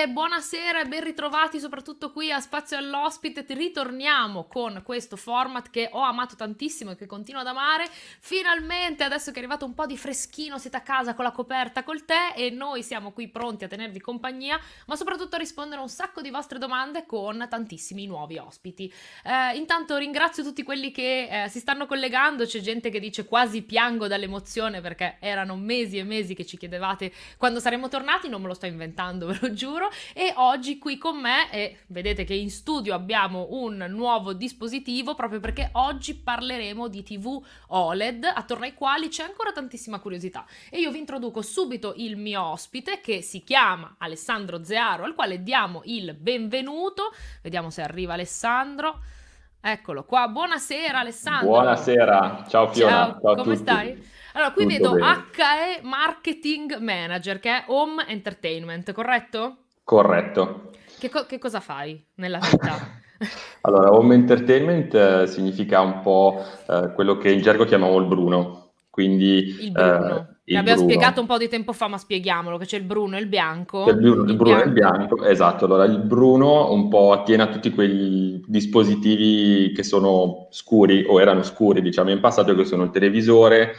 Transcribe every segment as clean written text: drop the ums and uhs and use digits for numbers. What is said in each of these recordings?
buonasera e ben ritrovati soprattutto qui a Spazio all'Ospite. Ritorniamo con questo format che ho amato tantissimo e che continuo ad amare. Finalmente, adesso che è arrivato un po' di freschino, siete a casa con la coperta, col tè e noi siamo qui pronti a tenervi compagnia, ma soprattutto a rispondere a un sacco di vostre domande con tantissimi nuovi ospiti. Intanto ringrazio tutti quelli che si stanno collegando. C'è gente che dice quasi piango dall'emozione perché erano mesi e mesi che ci chiedevate quando saremmo tornati, non me lo sto inventando, ve lo giuro. E oggi qui con me, e vedete che in studio abbiamo un nuovo dispositivo proprio perché oggi parleremo di TV OLED, attorno ai quali c'è ancora tantissima curiosità. E io vi introduco subito il mio ospite che si chiama Alessandro Zearo, al quale diamo il benvenuto. Vediamo se arriva Alessandro. Eccolo qua, buonasera Alessandro. Buonasera, ciao Fiona, Ciao, ciao a come tutti. stai? Allora, qui Tutto vedo bene? HE Marketing Manager, che è Home Entertainment, corretto? Corretto. Che cosa fai nella vita? Allora, home entertainment significa un po' quello che in gergo chiamiamo il Bruno, quindi Il bruno, che il abbiamo spiegato Bruno. un po' di tempo fa, ma spieghiamolo, che c'è il bruno e il C'è bianco. il Il bruno e il bianco. bianco, esatto. Allora, il bruno un po' attiene a tutti quei dispositivi che sono scuri o erano scuri, diciamo, in passato, che sono il televisore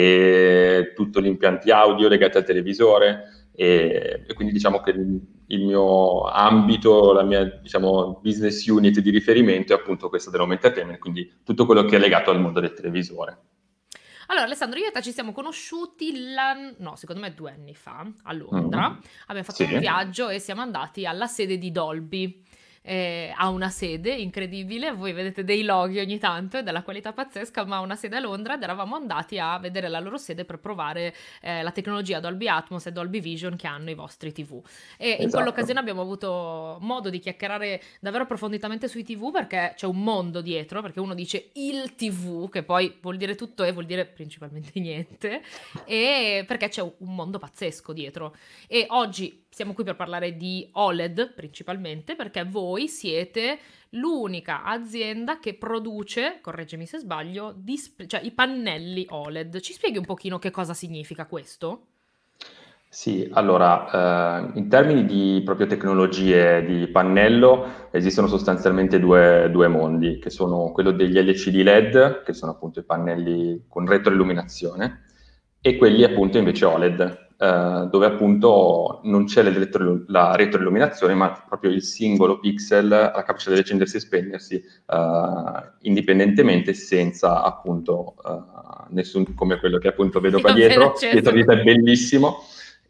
e tutti gli impianti audio legati al televisore. E quindi diciamo che il mio ambito, la mia, diciamo, business unit di riferimento è appunto questa dell'home entertainment, quindi tutto quello che è legato al mondo del televisore. Allora, Alessandro, io e te ci siamo conosciuti, no, secondo me 2 anni fa, a Londra. Mm. Abbiamo fatto Sì. un viaggio e siamo andati alla sede di Dolby. Ha una sede incredibile, voi vedete dei loghi ogni tanto, è della qualità pazzesca, ma ha una sede a Londra ed eravamo andati a vedere la loro sede per provare la tecnologia Dolby Atmos e Dolby Vision che hanno i vostri TV. E in quell'occasione Esatto. abbiamo avuto modo di chiacchierare davvero approfonditamente sui TV perché c'è un mondo dietro, perché uno dice il TV, che poi vuol dire tutto e vuol dire principalmente niente, e perché c'è un mondo pazzesco dietro. E oggi siamo qui per parlare di OLED principalmente perché voi siete l'unica azienda che produce, correggimi se sbaglio, cioè i pannelli OLED. Ci spieghi un pochino che cosa significa questo? Sì, allora, in termini di proprio tecnologie di pannello esistono sostanzialmente due mondi, che sono quello degli LCD LED, che sono appunto i pannelli con retroilluminazione, e quelli appunto invece OLED, dove appunto non c'è la retroilluminazione, ma proprio il singolo pixel ha la capacità di accendersi e spegnersi indipendentemente, senza appunto nessun, come quello che appunto vedo Io qua appena dietro acceso. di te è bellissimo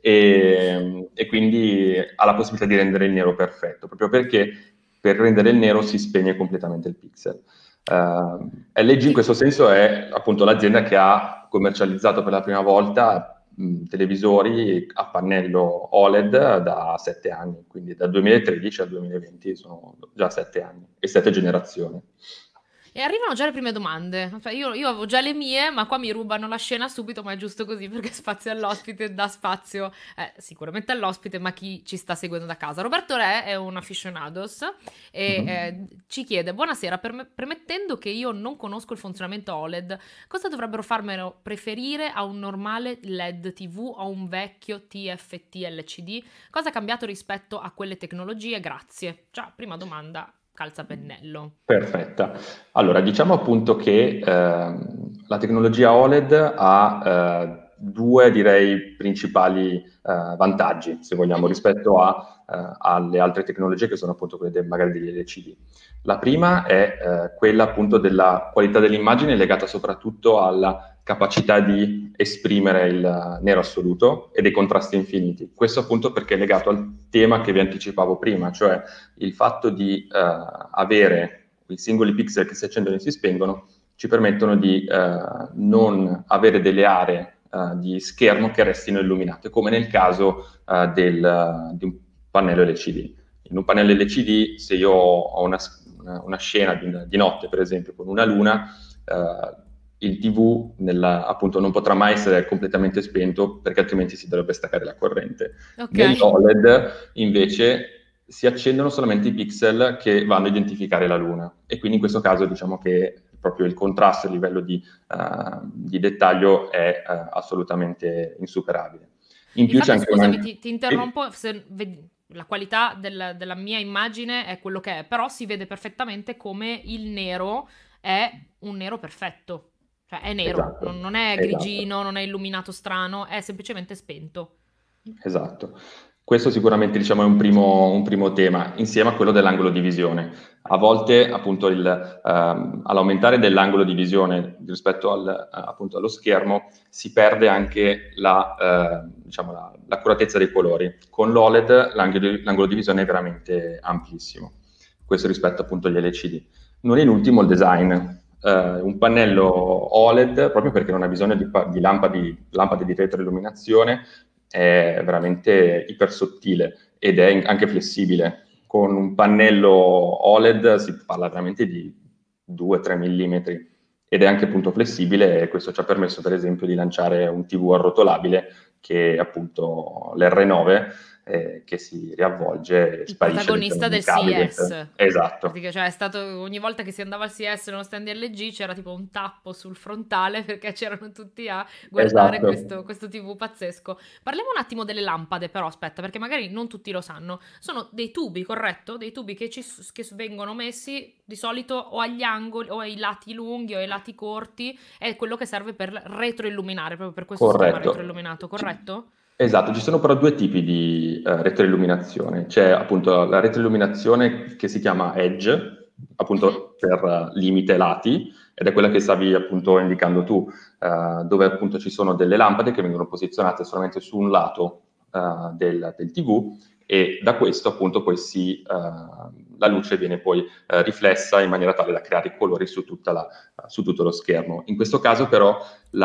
e quindi ha la possibilità di rendere il nero perfetto, proprio perché per rendere il nero si spegne completamente il pixel. LG in Che questo senso è appunto l'azienda che ha commercializzato per la prima volta televisori a pannello OLED da 7 anni, quindi dal 2013 al 2020 sono già 7 anni e 7 generazioni. E arrivano già le prime domande. Cioè, io avevo già le mie, ma qua mi rubano la scena subito, ma è giusto così perché spazio all'ospite dà spazio sicuramente all'ospite, ma chi ci sta seguendo da casa. Roberto Re è un aficionados e Mhm. ci chiede: buonasera, premettendo che io non conosco il funzionamento OLED, cosa dovrebbero farmelo preferire a un normale LED TV o a un vecchio TFT LCD? Cosa è cambiato rispetto a quelle tecnologie? Grazie. Già, prima domanda, calzapennello. Perfetta. Allora, diciamo appunto che la tecnologia OLED ha due, direi, principali vantaggi, se vogliamo, Mhm. rispetto alle altre tecnologie che sono appunto quelle magari degli LCD. La prima è quella appunto della qualità dell'immagine legata soprattutto alla capacità di esprimere il nero assoluto e dei contrasti infiniti. Questo appunto perché è legato al tema che vi anticipavo prima, cioè il fatto di avere i singoli pixel che si accendono e si spengono ci permettono di non avere delle aree di schermo che restino illuminate, come nel caso di un pannello LCD. In un pannello LCD, se io ho una scena di notte, per esempio, con una luna, il TV appunto non potrà mai essere completamente spento perché altrimenti si dovrebbe staccare la corrente. Ok. Nell'OLED invece si accendono solamente i pixel che vanno a identificare la Luna e quindi in questo caso diciamo che proprio il contrasto a livello di dettaglio è assolutamente insuperabile. In più c'è Infatti, anche scusami, una... ti Sì? interrompo. la qualità della mia immagine è quello che è, però si vede perfettamente come il nero è un nero perfetto. Cioè è nero, Esatto, non è esatto. grigino, non è illuminato strano, è semplicemente spento. Esatto. Questo sicuramente diciamo, è un primo tema, insieme a quello dell'angolo di visione. A volte, appunto, all'aumentare dell'angolo di visione rispetto appunto, allo schermo, si perde anche diciamo, l'accuratezza dei colori. Con l'OLED l'angolo di visione è veramente amplissimo, questo rispetto appunto agli LCD. Non in ultimo il design. Un pannello OLED, proprio perché non ha bisogno di lampade di retroilluminazione, è veramente ipersottile ed è anche flessibile. Con un pannello OLED si parla veramente di 2-3 mm ed è anche appunto flessibile e questo ci ha permesso per esempio di lanciare un TV arrotolabile che è appunto l'R9 che si riavvolge e Il sparisce all'interno protagonista di un del cabinet. CES. Esatto, Cioè, è stato ogni volta che si andava al CES nello stand di LG c'era tipo un tappo sul frontale perché c'erano tutti a guardare esatto. questo TV pazzesco. Parliamo un attimo delle lampade, però, aspetta, perché magari non tutti lo sanno. Sono dei tubi, corretto? Dei tubi che vengono messi di solito o agli angoli o ai lati lunghi o ai lati corti. È quello che serve per retroilluminare, proprio per questo si chiama Corretto. retroilluminato, corretto? Esatto, ci sono però due tipi di retroilluminazione. C'è appunto la retroilluminazione che si chiama Edge, Mhm. appunto per limite lati, ed è quella che stavi appunto indicando tu, dove appunto ci sono delle lampade che vengono posizionate solamente su un lato del TV e da questo appunto poi la luce viene poi riflessa in maniera tale da creare i colori su tutto lo schermo. In questo caso però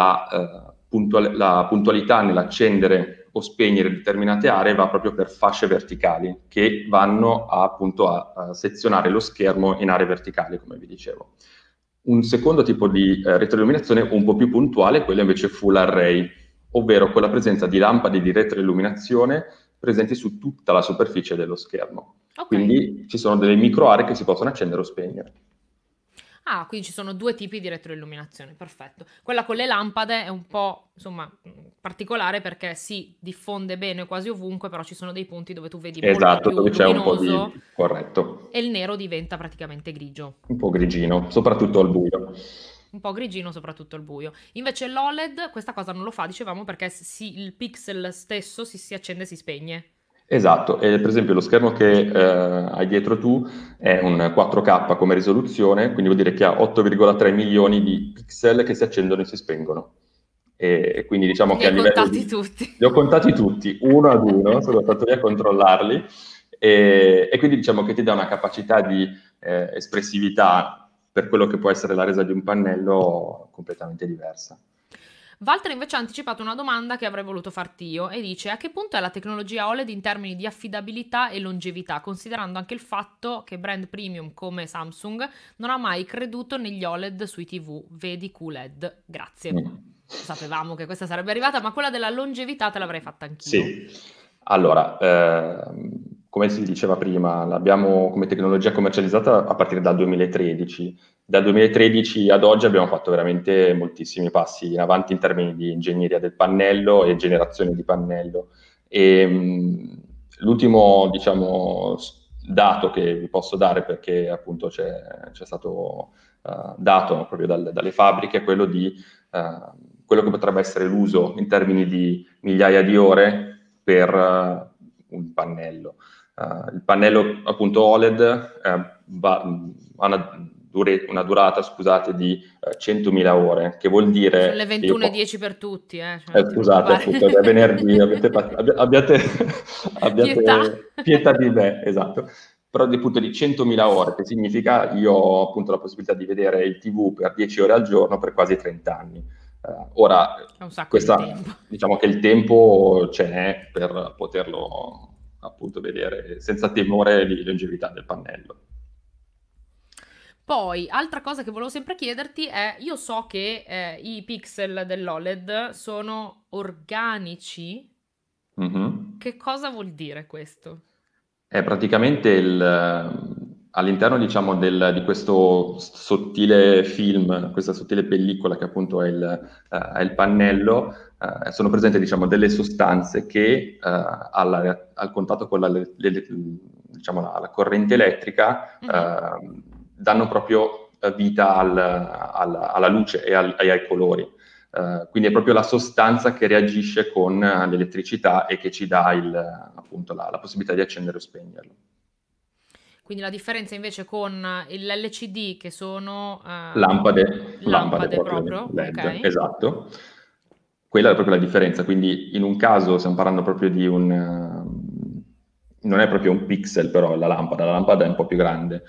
la puntualità nell'accendere o spegnere determinate aree va proprio per fasce verticali che vanno appunto a sezionare lo schermo in aree verticali, come vi dicevo. Un secondo tipo di retroilluminazione un po' più puntuale è quella invece full array, ovvero con la presenza di lampade di retroilluminazione presenti su tutta la superficie dello schermo. Ok. Quindi ci sono delle micro aree che si possono accendere o spegnere. Ah, quindi ci sono due tipi di retroilluminazione, perfetto. Quella con le lampade è un po', insomma, particolare perché si diffonde bene quasi ovunque, però ci sono dei punti dove tu vedi molto Esatto, più dove c'è un po' luminoso di corretto, e il nero diventa praticamente grigio. un po' grigino, soprattutto al buio. Un po' grigino, soprattutto al buio. Invece l'OLED questa cosa non lo fa, dicevamo, perché il pixel stesso si accende e si spegne. Esatto, e per esempio lo schermo che hai dietro tu è un 4K come risoluzione, quindi vuol dire che ha 8,3 milioni di pixel che si accendono e si spengono. E quindi diciamo Li che a hai livello contati di... tutti. Li ho contati tutti, uno ad uno, sono stato lì a controllarli, e quindi diciamo che ti dà una capacità di espressività per quello che può essere la resa di un pannello completamente diversa. Walter invece ha anticipato una domanda che avrei voluto farti io e dice: a che punto è la tecnologia OLED in termini di affidabilità e longevità, considerando anche il fatto che brand premium come Samsung non ha mai creduto negli OLED sui TV, vedi QLED. Grazie. Mm. Sapevamo che questa sarebbe arrivata, ma quella della longevità te l'avrei fatta anch'io. Sì, allora, come si diceva prima, l'abbiamo come tecnologia commercializzata a partire dal 2013. Dal 2013 ad oggi abbiamo fatto veramente moltissimi passi in avanti in termini di ingegneria del pannello e generazione di pannello. L'ultimo, diciamo, dato che vi posso dare, perché appunto c'è stato dato proprio dalle fabbriche, è quello di quello che potrebbe essere l'uso in termini di migliaia di ore per un pannello. Il pannello appunto OLED ha una durata, scusate, di 100.000 ore, che vuol Sono le dire che io 21:10 per tutti, cioè non ti scusate, preoccupare. appunto, è venerdì, abbiate, Pietà. abbiate pietà di me, esatto. Però di appunto di 100.000 ore, che significa io ho appunto la possibilità di vedere il TV per 10 ore al giorno per quasi 30 anni. Ora, È un sacco di tempo. diciamo che il tempo ce n'è per poterlo appunto vedere senza timore di longevità del pannello. Poi, altra cosa che volevo sempre chiederti è, io so che i pixel dell'OLED sono organici. Mhm. Che cosa vuol dire questo? È praticamente all'interno, diciamo, di questo sottile film, questa sottile pellicola che appunto è il pannello, sono presenti, diciamo, delle sostanze che al contatto con diciamo, la corrente elettrica danno proprio vita alla luce e ai colori. Quindi è proprio la sostanza che reagisce con l'elettricità e che ci dà appunto la possibilità di accendere o spegnerlo. Quindi la differenza invece con l'LCD, che sono Lampade lampade proprio proprio, LED, ok? esatto. Quella è proprio la differenza. Quindi in un caso stiamo parlando proprio di non è proprio un pixel, però la lampada è un po' più grande.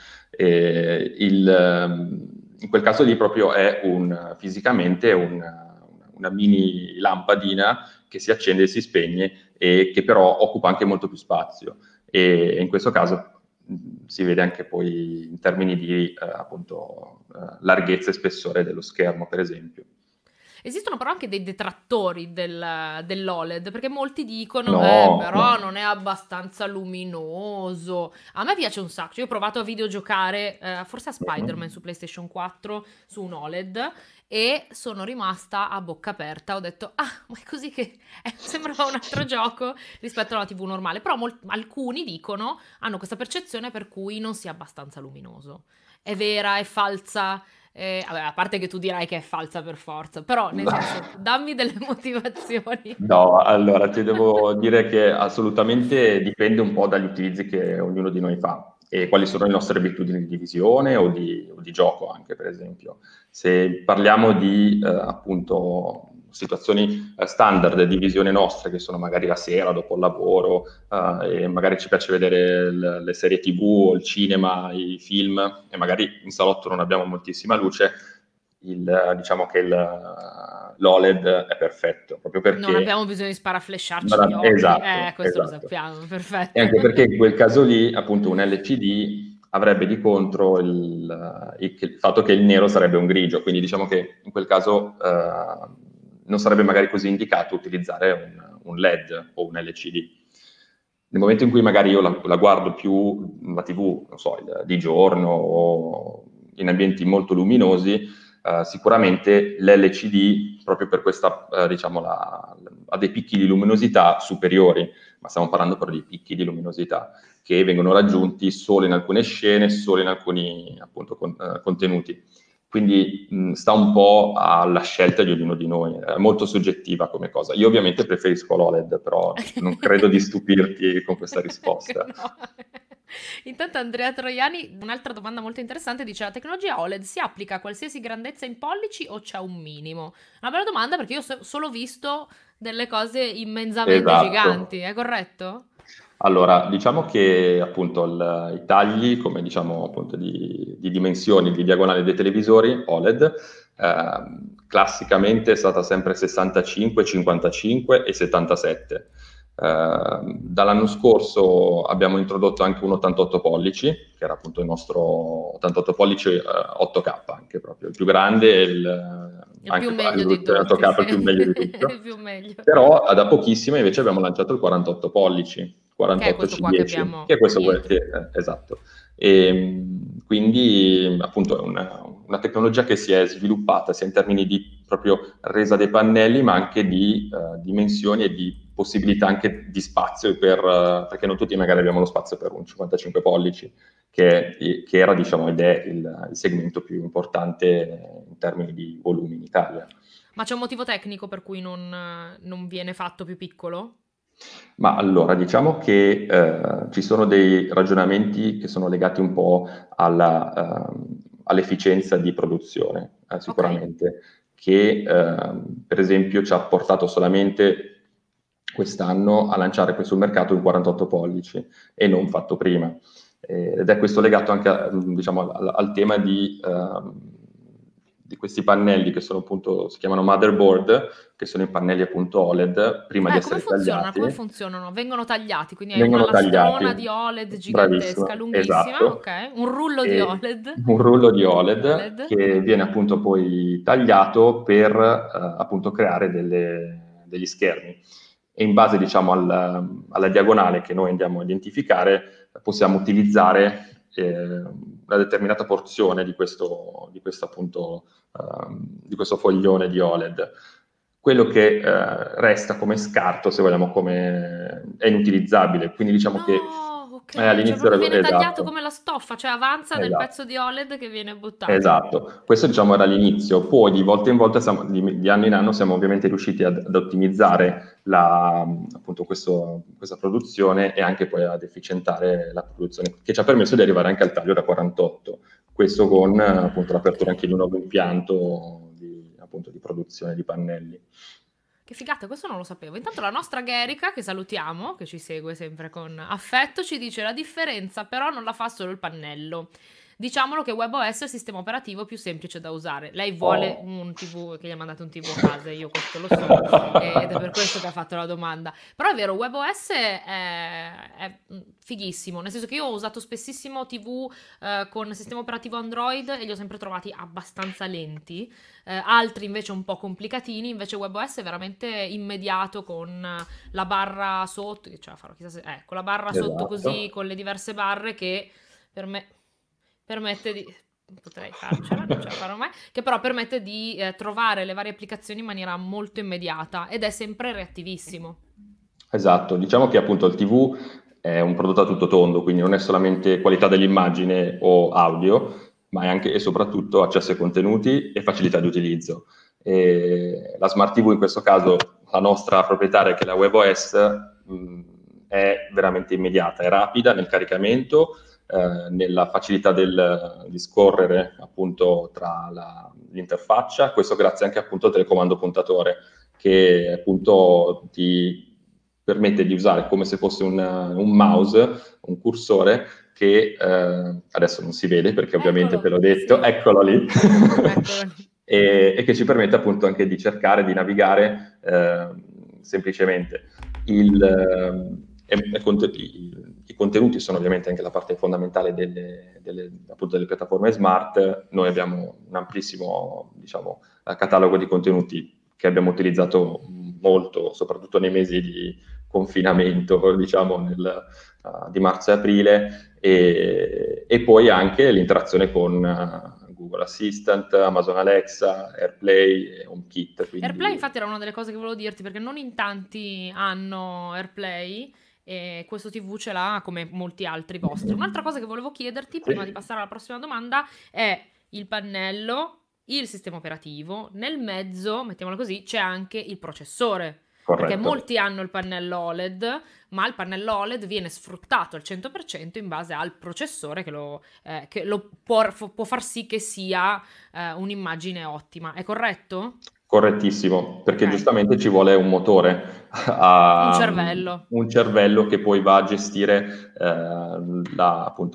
In quel caso lì proprio è fisicamente una mini lampadina che si accende e si spegne e che però occupa anche molto più spazio. E in questo caso si vede anche poi in termini di appunto larghezza e spessore dello schermo, per esempio. Esistono però anche dei detrattori dell'OLED, perché molti dicono, No, però no. non è abbastanza luminoso. A me piace un sacco. Io ho provato a videogiocare, forse a Spider-Man Mhm. su PlayStation 4, su un OLED, e sono rimasta a bocca aperta. Ho detto, ah, ma è così che sembrava un altro gioco rispetto alla TV normale. Però alcuni dicono, hanno questa percezione per cui non sia abbastanza luminoso. È vera, è falsa? Vabbè, a parte che tu dirai che è falsa per forza, però nel senso, dammi delle motivazioni. No, allora ti devo dire che assolutamente dipende un po' dagli utilizzi che ognuno di noi fa e quali sono le nostre abitudini di visione o di gioco anche, per esempio. Se parliamo di appunto situazioni standard di visione nostre, che sono magari la sera dopo il lavoro, e magari ci piace vedere le serie TV o il cinema, i film, e magari in salotto non abbiamo moltissima luce, diciamo che l'OLED è perfetto, proprio Non perché... abbiamo bisogno di sparaflesciarci gli occhi. Esatto, Questo lo esatto. sappiamo, E perfetto. anche perché in quel caso lì, appunto, un LCD avrebbe di contro il fatto che il nero sarebbe un grigio, quindi diciamo che in quel caso non sarebbe magari così indicato utilizzare un LED o un LCD. Nel momento in cui magari io la guardo più la TV, non so, di giorno o in ambienti molto luminosi, sicuramente l'LCD, proprio per questa, diciamo, ha dei picchi di luminosità superiori, ma stiamo parlando però di picchi di luminosità che vengono raggiunti solo in alcune scene, solo in alcuni appunto contenuti. Quindi sta un po' alla scelta di ognuno di noi, è molto soggettiva come cosa. Io ovviamente preferisco l'OLED, però non credo di stupirti con questa risposta. No. Intanto Andrea Troiani, un'altra domanda molto interessante, dice: la tecnologia OLED si applica a qualsiasi grandezza in pollici o c'è un minimo? Una bella domanda, perché io ho solo visto delle cose immensamente Esatto. giganti, è corretto? Allora, diciamo che appunto i tagli, come diciamo appunto di dimensioni, di diagonale dei televisori OLED, classicamente è stata sempre 65, 55 e 77. Dall'anno scorso abbiamo introdotto anche un 88 pollici, che era appunto il nostro 88 pollici 8K, anche proprio il più grande, È più anche qua meglio la di risoluzione tutti, 8K è sì. il più meglio di È tutto. più meglio. Però da pochissimo invece abbiamo lanciato il 48 pollici, Che è 48 questo qua che C10, che abbiamo è questo dietro. esatto. E, quindi appunto è una tecnologia che si è sviluppata sia in termini di proprio resa dei pannelli, ma anche di dimensioni e di possibilità anche di spazio, perché non tutti magari abbiamo lo spazio per un 55 pollici, che era diciamo ed è il segmento più importante in termini di volumi in Italia. Ma c'è un motivo tecnico per cui non viene fatto più piccolo? Ma allora, diciamo che ci sono dei ragionamenti che sono legati un po' all'efficienza di produzione, Ok. sicuramente, che per esempio ci ha portato solamente quest'anno a lanciare qui sul mercato il 48 pollici e non fatto prima. Ed è questo legato anche diciamo, al tema di questi pannelli che sono appunto, si chiamano motherboard, che sono i pannelli appunto OLED, prima di Come essere funzionano? tagliati, Come funzionano? Vengono tagliati, quindi hai una vengono lastrona tagliati. di OLED gigantesca, Bravissimo, lunghissima, esatto. ok? Un rullo di E OLED. un rullo di OLED OLED. che viene appunto poi tagliato per appunto creare degli schermi. E in base, diciamo, alla diagonale che noi andiamo a identificare, possiamo utilizzare una determinata porzione di questo appunto, di questo foglione di OLED. Quello che resta come scarto, se vogliamo, è inutilizzabile, quindi diciamo che No, ok, cioè all'inizio proprio viene tagliato esatto, come la stoffa, cioè avanza del esatto. pezzo di OLED che viene buttato. Esatto, questo diciamo era l'inizio, poi di volta in volta, di anno in anno siamo ovviamente riusciti ad ottimizzare appunto questa produzione e anche poi ad efficientare la produzione, che ci ha permesso di arrivare anche al taglio da 48, questo con appunto l'apertura anche di un nuovo impianto appunto, di produzione di pannelli. Che figata, questo non lo sapevo. Intanto la nostra Gerica, che salutiamo, che ci segue sempre con affetto, ci dice la differenza però non la fa solo il pannello. Diciamolo che WebOS è il sistema operativo più semplice da usare. Lei vuole Oh. un TV, che gli ha mandato un TV a casa, io questo lo so, ed è per questo che ha fatto la domanda. Però è vero, WebOS è fighissimo, nel senso che io ho usato spessissimo TV con sistema operativo Android e li ho sempre trovati abbastanza lenti. Altri invece un po' complicatini, invece WebOS è veramente immediato con la barra sotto, cioè farò chissà se, ecco, la barra sotto così Esatto. con le diverse barre che per me permette di, potrei farcela, non ce la farò mai, che però permette di trovare le varie applicazioni in maniera molto immediata ed è sempre reattivissimo. Esatto, diciamo che appunto il TV è un prodotto a tutto tondo, quindi non è solamente qualità dell'immagine o audio, ma è anche e soprattutto accesso ai contenuti e facilità di utilizzo. E la Smart TV in questo caso, la nostra proprietaria che è la WebOS, è veramente immediata, è rapida nel caricamento, nella facilità di scorrere appunto tra l'interfaccia, questo grazie anche appunto al telecomando puntatore che appunto ti permette di usare come se fosse un mouse, un cursore che adesso non si vede perché ovviamente te Eccolo, l'ho detto, sì, eccolo lì, eccolo lì. e che ci permette appunto anche di cercare di navigare semplicemente. I contenuti sono ovviamente anche la parte fondamentale appunto delle piattaforme smart. Noi abbiamo un amplissimo, diciamo, catalogo di contenuti che abbiamo utilizzato molto, soprattutto nei mesi di confinamento, diciamo, di marzo e aprile, e poi anche l'interazione con Google Assistant, Amazon Alexa, AirPlay e HomeKit. AirPlay Quindi infatti era una delle cose che volevo dirti perché non in tanti hanno AirPlay e questo TV ce l'ha come molti altri vostri. Un'altra cosa che volevo chiederti prima di sì, passare alla prossima domanda è il pannello, il sistema operativo, nel mezzo, mettiamolo così, c'è anche il processore. Perché corretto. molti hanno il pannello OLED, ma il pannello OLED viene sfruttato al 100% in base al processore che lo può far sì che sia un'immagine ottima. È corretto? Correttissimo, Ok. perché giustamente ci vuole un motore, Un cervello. un cervello che poi va a gestire appunto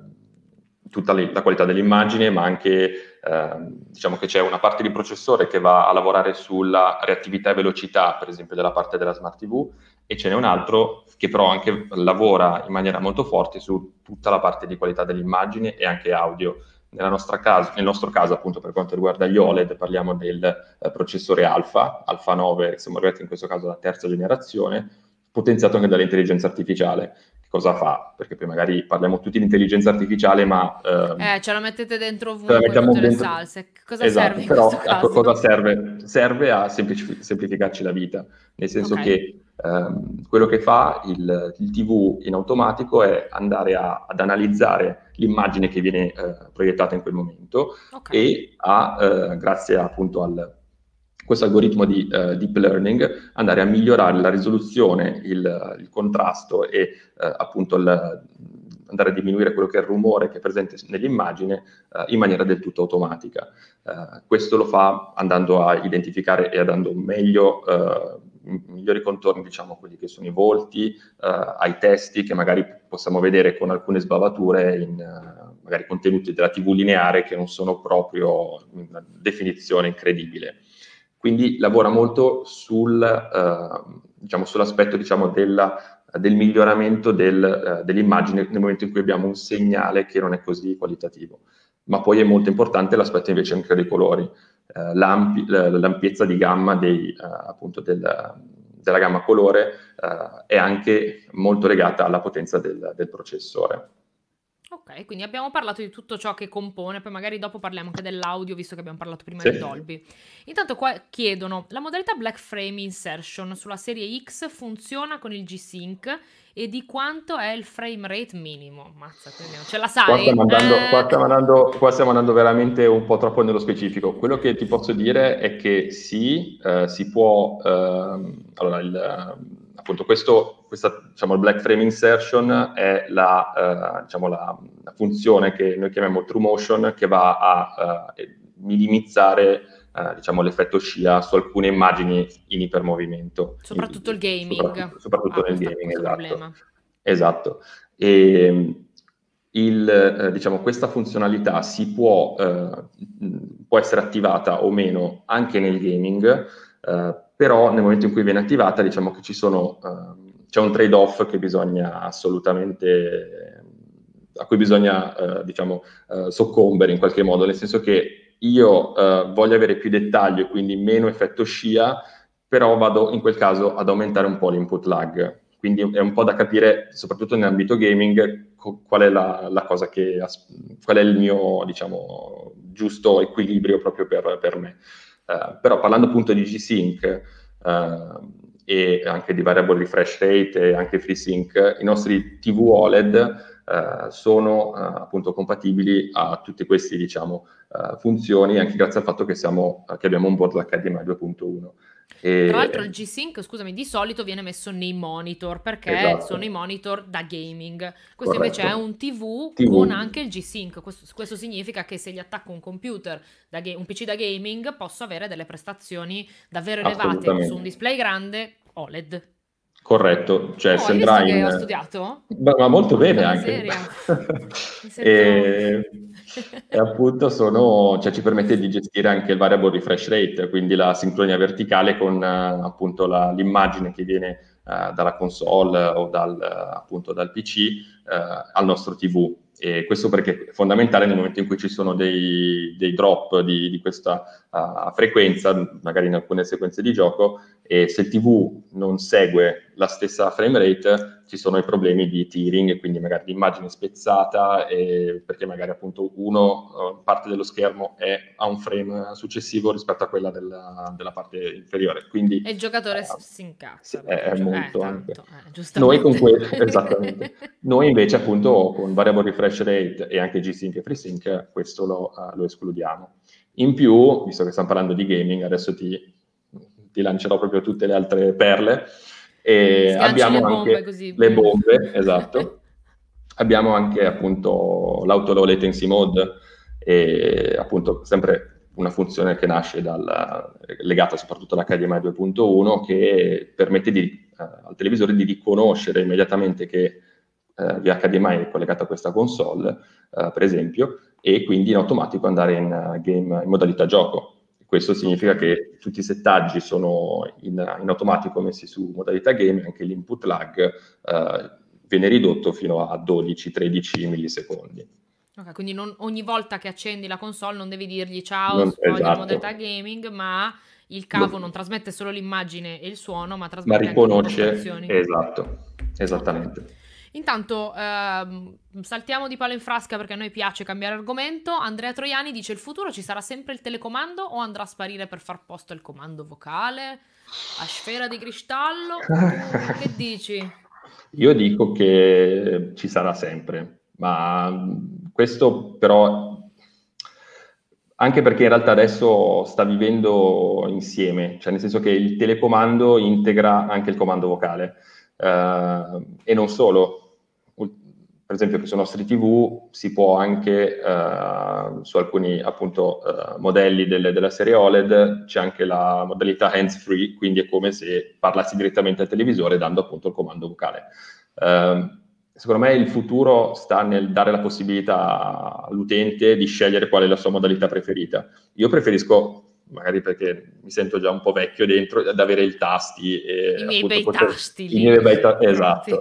tutta la qualità dell'immagine, ma anche diciamo che c'è una parte di processore che va a lavorare sulla reattività e velocità, per esempio, della parte della Smart TV, e ce n'è un altro che però anche lavora in maniera molto forte su tutta la parte di qualità dell'immagine e anche audio. Nel nostro caso, appunto, per quanto riguarda gli OLED, parliamo del processore Alpha 9, siamo arrivati in questo caso alla terza generazione, potenziato anche dall'intelligenza artificiale. Che cosa fa? Perché poi magari parliamo tutti di intelligenza artificiale, ma Ce la mettete dentro ce la ovunque, in mettiamo tutte le dentro. salse. Cosa serve Esatto, in però questo a caso? cosa serve? Serve a semplificarci la vita, nel Ok, senso che quello che fa il TV in automatico è andare ad analizzare l'immagine che viene proiettata in quel momento ok. e grazie appunto a questo algoritmo di deep learning, andare a migliorare la risoluzione, il contrasto e appunto andare a diminuire quello che è il rumore che è presente nell'immagine in maniera del tutto automatica. Questo lo fa andando a identificare e dando migliori contorni, diciamo, a quelli che sono i volti, ai testi che magari possiamo vedere con alcune sbavature in magari contenuti della TV lineare che non sono proprio una definizione incredibile. Quindi lavora molto diciamo, sull'aspetto diciamo, del miglioramento dell'immagine nel momento in cui abbiamo un segnale che non è così qualitativo. Ma poi è molto importante l'aspetto invece anche dei colori, l'ampiezza di gamma appunto della gamma colore è anche molto legata alla potenza del processore. Ok, quindi abbiamo parlato di tutto ciò che compone, poi magari dopo parliamo anche dell'audio, visto che abbiamo parlato prima Sì. di Dolby. Intanto qua chiedono, la modalità Black Frame Insertion sulla serie X funziona con il G-Sync e di quanto è il frame rate minimo? Mazza, quindi non ce la Qua sai? stiamo stiamo andando veramente un po' troppo nello specifico. Quello che ti posso dire è che sì, si può, allora appunto questa, diciamo, il Black Frame Insertion è diciamo, la funzione che noi chiamiamo TrueMotion, che va a minimizzare diciamo, l'effetto scia su alcune immagini in ipermovimento. Soprattutto il gaming Soprattutto ha nel gaming, questo esatto. problema. Esatto. E, diciamo, questa funzionalità può essere attivata o meno anche nel gaming, però nel momento in cui viene attivata, diciamo che c'è un trade-off che bisogna assolutamente, a cui bisogna diciamo, soccombere in qualche modo, nel senso che io voglio avere più dettaglio e quindi meno effetto scia, però vado in quel caso ad aumentare un po' l'input lag. Quindi è un po' da capire, soprattutto nell'ambito gaming, qual è la cosa qual è il mio, diciamo, giusto equilibrio proprio per me. Però parlando appunto di G-Sync e anche di variable refresh rate e anche FreeSync, i nostri TV OLED sono appunto compatibili a tutte queste, diciamo, funzioni, anche grazie al fatto che abbiamo un board HDMI 2.1. Tra l'altro il G-Sync, scusami, di solito viene messo nei monitor perché Esatto. sono i monitor da gaming. Questo invece è un TV TV. con anche il G-Sync. Questo significa che se gli attacco un computer, un PC da gaming, posso avere delle prestazioni davvero elevate su un display grande OLED. Corretto, cioè Oh, hai visto che ho studiato? Ma molto bene Porca anche. miseria. Mi sento... E appunto cioè, ci permette di gestire anche il variable refresh rate, quindi la sincronia verticale con appunto l'immagine che viene dalla console o appunto dal PC al nostro TV. E questo perché è fondamentale nel momento in cui ci sono dei drop di questa frequenza, magari in alcune sequenze di gioco, e se il TV non segue la stessa frame rate ci sono i problemi di tearing e quindi magari l'immagine spezzata perché magari appunto parte dello schermo ha un frame successivo rispetto a quella della parte inferiore. Quindi, e il giocatore si incazza. È molto tanto, Noi giustamente. esattamente. Noi invece appunto con variable refresh rate e anche G-Sync e FreeSync questo lo escludiamo. In più, visto che stiamo parlando di gaming, adesso ti lancerò proprio tutte le altre perle. E abbiamo anche le bombe, esatto. Abbiamo anche appunto l'auto low latency mode, e appunto sempre una funzione che nasce legata soprattutto all'HDMI 2.1, che permette al televisore di riconoscere immediatamente che via HDMI è collegato a questa console, per esempio, e quindi in automatico andare in modalità gioco. Questo significa che tutti i settaggi sono in automatico messi su modalità game, anche l'input lag viene ridotto fino a 12-13 millisecondi. Ok, quindi ogni volta che accendi la console non devi dirgli ciao, voglio la modalità gaming, ma il cavo non trasmette solo l'immagine e il suono, ma trasmette anche le impostazioni. Esatto, esattamente. Okay. Intanto saltiamo di palo in frasca perché a noi piace cambiare argomento. Andrea Troiani dice: il futuro ci sarà sempre il telecomando o andrà a sparire per far posto al comando vocale? A sfera di cristallo? Tu che dici? Io dico che ci sarà sempre, ma questo però anche perché in realtà adesso sta vivendo insieme, cioè nel senso che il telecomando integra anche il comando vocale. E non solo, per esempio sui nostri TV si può anche su alcuni appunto modelli della serie OLED c'è anche la modalità hands free, quindi è come se parlassi direttamente al televisore dando appunto il comando vocale. Secondo me il futuro sta nel dare la possibilità all'utente di scegliere qual è la sua modalità preferita. Io preferisco, magari perché mi sento già un po' vecchio dentro, ad avere i tasti. I miei bei tasti lì. Esatto.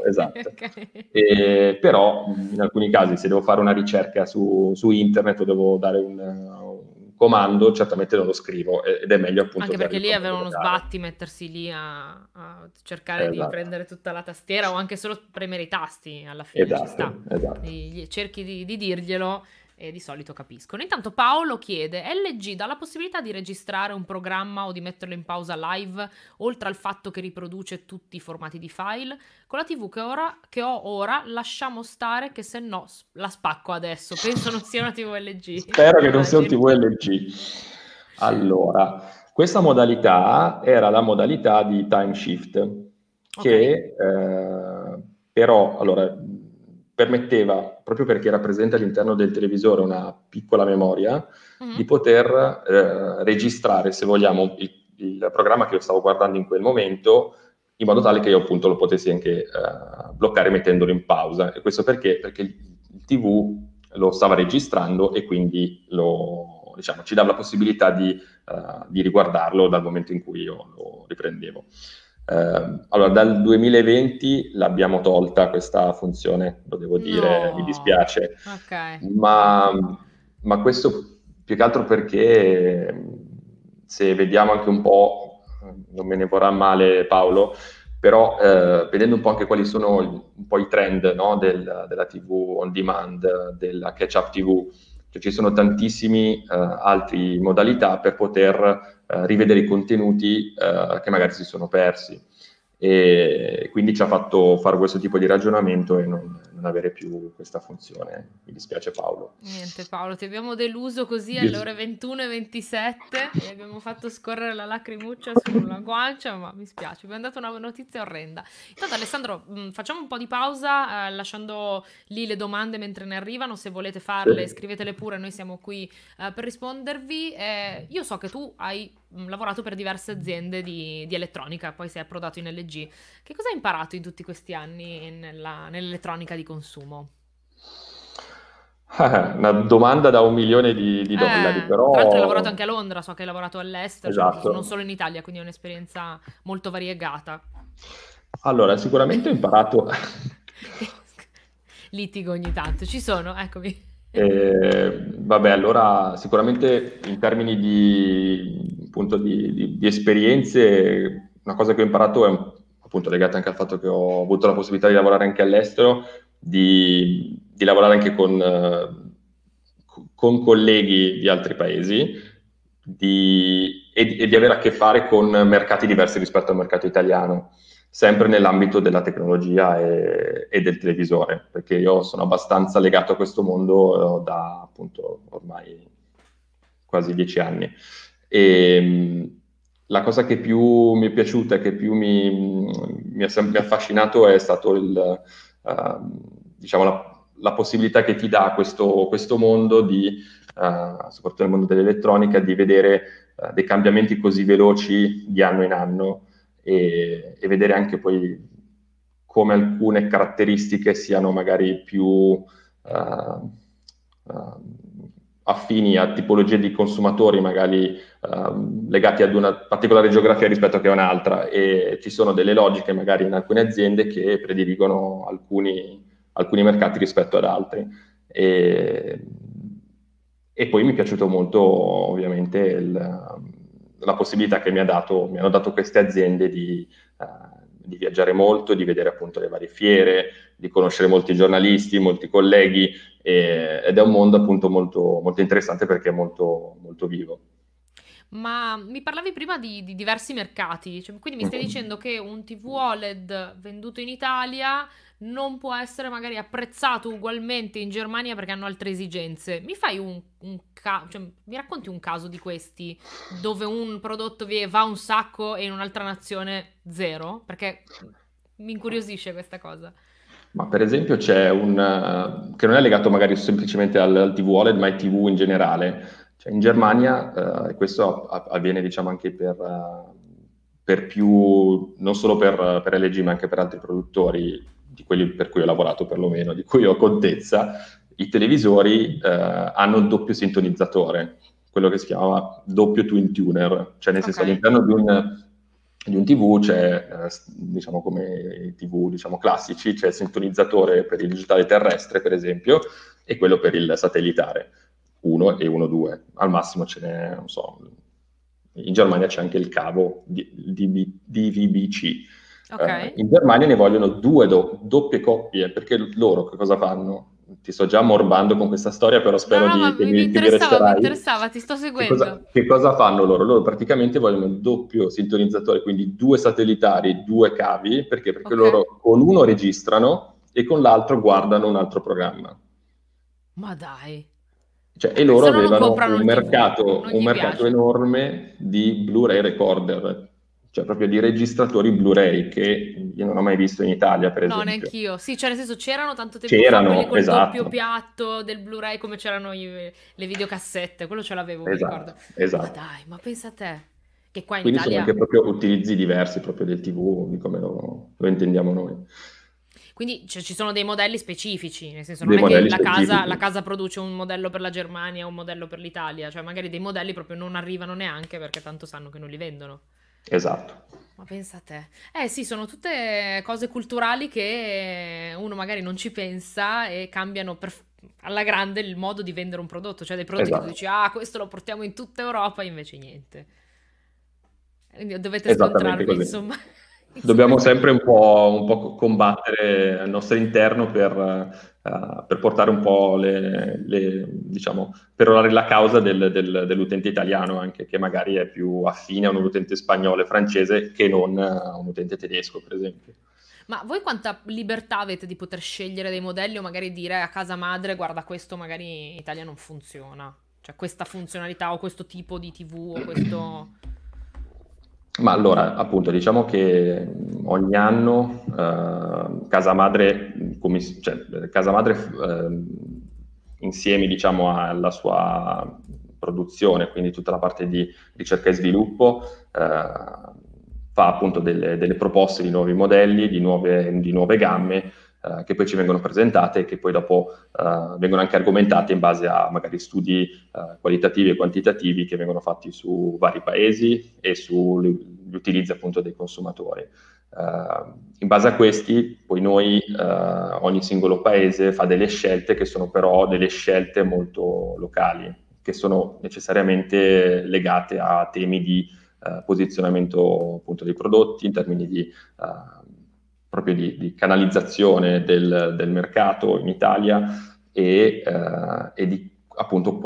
Okay. Però in alcuni casi se devo fare una ricerca su internet o devo dare un comando certamente non lo scrivo, ed è meglio appunto Anche usare perché il lì comando avevano vocale. sbatti mettersi lì a cercare di Esatto, prendere tutta la tastiera o anche solo premere i tasti, alla fine ci esatto, sta. esatto. Cerchi di dirglielo e di solito capiscono. Intanto Paolo chiede: LG dà la possibilità di registrare un programma o di metterlo in pausa live, oltre al fatto che riproduce tutti i formati di file? Con la TV che ho ora, lasciamo stare che se no la spacco adesso. Penso non sia una TV LG, Spero che non sia un immagino. TV LG. Allora, questa modalità era la modalità di time shift, Ok. che però allora, permetteva, proprio perché era presente all'interno del televisore una piccola memoria, di Mhm. poter registrare, se vogliamo, il programma che io stavo guardando in quel momento, in modo tale che io appunto lo potessi anche bloccare mettendolo in pausa. E questo perché? Perché il TV lo stava registrando e quindi diciamo, ci dava la possibilità di riguardarlo dal momento in cui io lo riprendevo. Allora, dal 2020 l'abbiamo tolta questa funzione, lo devo dire, mi No. dispiace, Ok, ma, brutto. ma questo più che altro perché se vediamo anche un po', non me ne vorrà male Paolo, però vedendo un po' anche quali sono un po' i trend, no, della TV on demand, della catch-up TV, cioè ci sono tantissimi altre modalità per poter rivedere i contenuti che magari si sono persi. E quindi ci ha fatto fare questo tipo di ragionamento e non avere più questa funzione. Mi dispiace Paolo. Niente Paolo, ti abbiamo deluso così alle Dis- ore 21:27 e abbiamo fatto scorrere la lacrimuccia sulla guancia, ma mi spiace, abbiamo dato una notizia orrenda. Intanto Alessandro, facciamo un po' di pausa, lasciando lì le domande mentre ne arrivano, se volete sì. farle scrivetele pure, noi siamo qui per rispondervi. Io so che tu hai lavorato per diverse aziende di elettronica, poi sei approdato in LG. Che cosa hai imparato in tutti questi anni nell'elettronica di consumo? Una domanda da 1 milione di dollari, Tra l'altro hai lavorato però anche a Londra, so che hai lavorato all'estero, cioè non esatto. solo in Italia, quindi è un'esperienza molto variegata. Allora, sicuramente ho imparato. Litigo ogni tanto, ci sono, eccomi. Vabbè, allora sicuramente in termini appunto, di esperienze, una cosa che ho imparato è appunto legata anche al fatto che ho avuto la possibilità di lavorare anche all'estero, di lavorare anche con colleghi di altri paesi e di avere a che fare con mercati diversi rispetto al mercato italiano, sempre nell'ambito della tecnologia e del televisore, perché io sono abbastanza legato a questo mondo da appunto ormai quasi 10 anni. E la cosa che più mi è piaciuta e che più mi ha sempre affascinato è stato diciamo, la possibilità che ti dà questo mondo soprattutto nel mondo dell'elettronica, di vedere dei cambiamenti così veloci di anno in anno e vedere anche poi come alcune caratteristiche siano magari più affini a tipologie di consumatori magari legati ad una particolare geografia rispetto che a un'altra, e ci sono delle logiche magari in alcune aziende che prediligono alcuni mercati rispetto ad altri. E, e poi mi è piaciuto molto ovviamente la possibilità che mi hanno dato queste aziende di viaggiare molto, di vedere appunto le varie fiere, di conoscere molti giornalisti, molti colleghi, ed è un mondo appunto molto, molto interessante perché è molto, molto vivo. Ma mi parlavi prima di diversi mercati, cioè, quindi mi stai dicendo che un TV OLED venduto in Italia non può essere magari apprezzato ugualmente in Germania perché hanno altre esigenze. Mi fai cioè, mi racconti un caso di questi dove un prodotto va un sacco e in un'altra nazione zero? Perché mi incuriosisce questa cosa. Ma per esempio c'è che non è legato magari semplicemente al TV OLED, ma ai TV in generale. Cioè in Germania, e questo avviene diciamo anche per più, non solo per LG, ma anche per altri produttori, di quelli per cui ho lavorato perlomeno, di cui ho contezza, i televisori hanno il doppio sintonizzatore, quello che si chiama doppio twin tuner, cioè nel Ok. senso all'interno di un TV c'è, diciamo come i TV diciamo, classici, c'è il sintonizzatore per il digitale terrestre, per esempio, e quello per il satellitare. 1 e 1.2, al massimo ce n'è, non so, in Germania c'è anche il cavo DVB-C. Ok. In Germania ne vogliono due doppie coppie, perché loro che cosa fanno? Ti sto già ammorbando con questa storia, però No, spero no, ma che mi che mi mi resterai. interessava, ti sto seguendo. Che cosa fanno loro? Loro praticamente vogliono il doppio sintonizzatore, quindi due satellitari, due cavi, perché? Perché Ok. loro con uno registrano e con l'altro guardano un altro programma. Ma dai. Cioè, e Se loro no non avevano comprano il TV, non un gli mercato piace. enorme di Blu-ray recorder, cioè proprio di registratori Blu-ray che io non ho mai visto in Italia, per No, esempio. neanch'io. Sì, cioè nel senso c'erano tanto tempo fa quelli C'erano, col doppio esatto, piatto del Blu-ray come c'erano le videocassette, quello ce l'avevo, mi ricordo. esatto, Ma esatto. dai, ma pensa a te, che qua in Quindi sono Italia. anche proprio utilizzi diversi proprio del TV, di come lo intendiamo noi, Quindi ci sono dei modelli specifici, nel senso non dei è che modelli la specifici. casa produce un modello per la Germania, un modello per l'Italia, cioè magari dei modelli proprio non arrivano neanche perché tanto sanno che non li vendono. Esatto, Ma pensa a te. Eh sì, sono tutte cose culturali che uno magari non ci pensa e cambiano alla grande il modo di vendere un prodotto, cioè dei prodotti che tu esatto, dici, ah, questo lo portiamo in tutta Europa, invece niente. Quindi dovete esattamente scontrarvi, così. insomma, insomma, Dobbiamo sempre un po' combattere al nostro interno per portare un po' diciamo, perorare la causa dell'utente italiano, anche che magari è più affine a un utente spagnolo e francese che non a un utente tedesco, per esempio. ma voi quanta libertà avete di poter scegliere dei modelli o magari dire a casa madre, guarda, questo magari in Italia non funziona? Cioè questa funzionalità o questo tipo di TV o questo. Ma allora, appunto, diciamo che ogni anno casa madre, casa madre insieme, diciamo, alla sua produzione, quindi tutta la parte di ricerca e sviluppo, fa appunto delle proposte di nuovi modelli, di nuove gamme, che poi ci vengono presentate e che poi dopo vengono anche argomentate in base a magari studi qualitativi e quantitativi che vengono fatti su vari paesi e sugli utilizzi appunto dei consumatori. In base a questi, poi noi, ogni singolo paese fa delle scelte che sono però delle scelte molto locali, che sono necessariamente legate a temi di posizionamento appunto dei prodotti in termini di proprio di canalizzazione del mercato in Italia e di appunto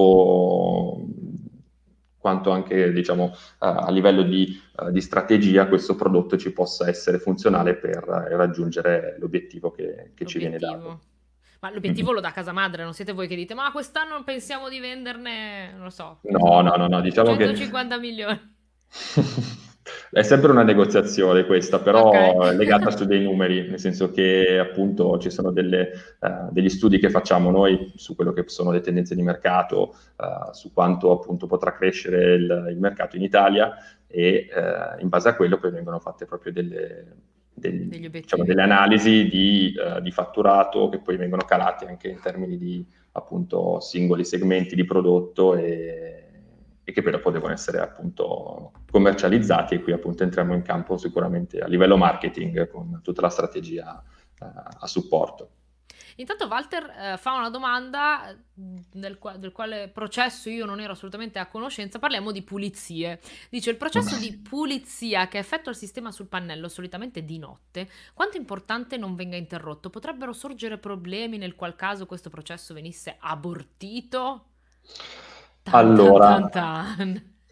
quanto anche diciamo a livello di strategia questo prodotto ci possa essere funzionale per raggiungere l'obiettivo che ci viene dato. L'obiettivo. Ma l'obiettivo Mhm. lo dà casa madre, non siete voi che dite, ma quest'anno pensiamo di venderne, non lo so, che ne No, so, no, no, no, diciamo che 150 milioni. è sempre una negoziazione questa, Ok. però è legata su dei numeri, nel senso che appunto ci sono degli studi che facciamo noi su quello che sono le tendenze di mercato, su quanto appunto potrà crescere il mercato in Italia e in base a quello poi vengono fatte proprio Degli diciamo, obiettivi. delle analisi di fatturato che poi vengono calati anche in termini di appunto singoli segmenti di prodotto e che poi dopo devono essere appunto commercializzati e qui appunto entriamo in campo sicuramente a livello marketing con tutta la strategia a supporto. Intanto Walter fa una domanda del quale processo io non ero assolutamente a conoscenza. Parliamo di pulizie. Dice: il processo di pulizia che effettua il sistema sul pannello solitamente di notte, quanto è importante non venga interrotto? Potrebbero sorgere problemi nel qual caso questo processo venisse abortito? Tan tan Allora, tan tan.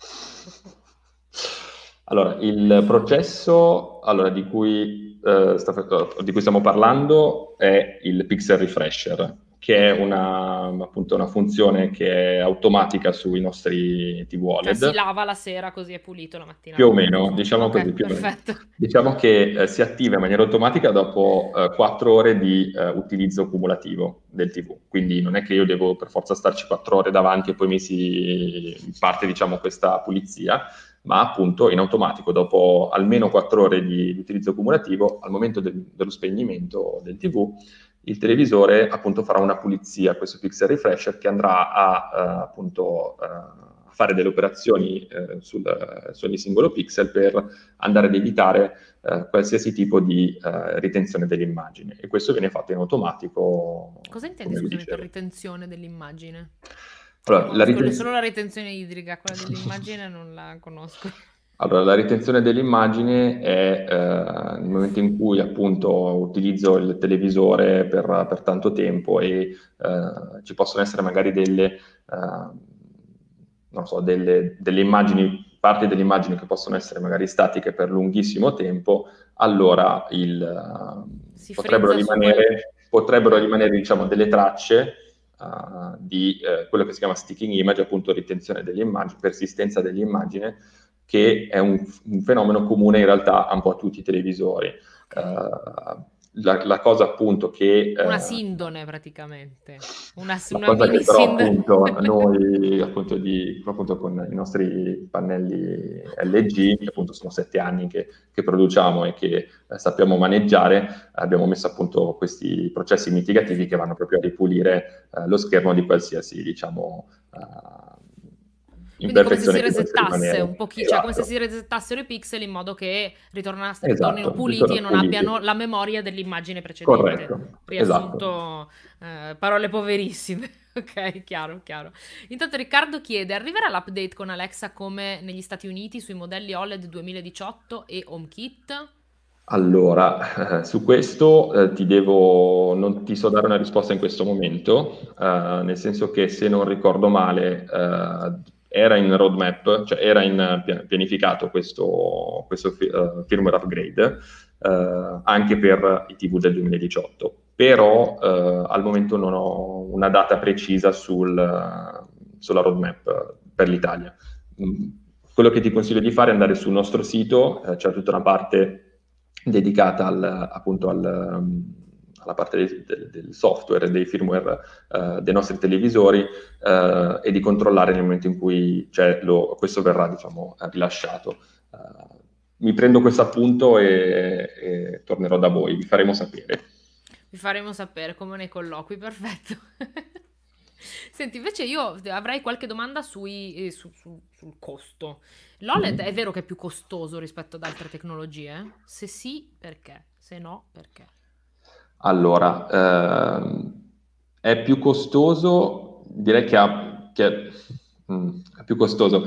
allora, il processo di cui stiamo parlando è il pixel refresher, che è Mhm. appunto una funzione che è automatica sui nostri TV Cioè si OLED. lava la sera così è pulito la mattina Più o dopo, meno, giusto? diciamo così, Ok, più o meno. perfetto. Diciamo che si attiva in maniera automatica dopo 4 ore di utilizzo cumulativo del TV. Quindi non è che io devo per forza starci 4 ore davanti e poi mi si parte, diciamo, questa pulizia, ma appunto in automatico, dopo almeno 4 ore di utilizzo cumulativo, al momento dello spegnimento del TV, il televisore appunto farà una pulizia, questo pixel refresher, che andrà appunto fare delle operazioni su ogni singolo pixel per andare ad evitare qualsiasi tipo di ritenzione dell'immagine. E questo viene fatto in automatico, Cosa intendi, come vi scusami, per dicevo. ritenzione dell'immagine? Io Allora, conosco solo la ritenzione idrica, quella dell'immagine non la conosco. Allora, la ritenzione dell'immagine è nel momento in cui appunto utilizzo il televisore per tanto tempo e ci possono essere magari non so, delle immagini, parti delle immagini che possono essere magari statiche per lunghissimo tempo, allora Si potrebbero frizza su quel... potrebbero Ok. rimanere, diciamo, delle tracce di quello che si chiama sticking image, appunto ritenzione dell'immagine, persistenza dell'immagine, che è un fenomeno comune in realtà un po' a tutti i televisori. Ok. La cosa appunto che Una sindone praticamente, la una cosa che mini però sindone. appunto noi appunto con i nostri pannelli LG, che appunto sono 7 anni che produciamo e che sappiamo maneggiare, abbiamo messo appunto questi processi Che mitigativi che figo. vanno proprio a ripulire lo schermo di qualsiasi, diciamo, Quindi come se si imperfezione che possa resettasse rimanere. un pochino, cioè come se si Esatto, resettassero i pixel in modo che ritornino esatto, puliti e ritorno non abbiano puliti. la memoria dell'immagine precedente. Corretto, esatto. Riassunto, parole poverissime. Ok, chiaro, chiaro. Intanto Riccardo chiede, arriverà l'update con Alexa come negli Stati Uniti sui modelli OLED 2018 e HomeKit? Allora, su questo non ti so dare una risposta in questo momento, nel senso che se non ricordo male, era in roadmap, cioè era in pianificato questo firmware upgrade, anche per i TV del 2018, però al momento non ho una data precisa sulla roadmap per l'Italia. Mm, Quello che ti consiglio di fare è andare sul nostro sito, c'è tutta una parte dedicata appunto alla parte del software, dei firmware dei nostri televisori e di controllare nel momento in cui questo verrà, diciamo, rilasciato. Mi prendo questo appunto e tornerò da voi, vi faremo sapere. Vi faremo sapere come nei colloqui, perfetto. Senti, invece io avrei qualche domanda sul costo. L'OLED è Mhm. vero che è più costoso rispetto ad altre tecnologie? Se sì, perché? Se no, perché? Allora, è più costoso, direi è più costoso.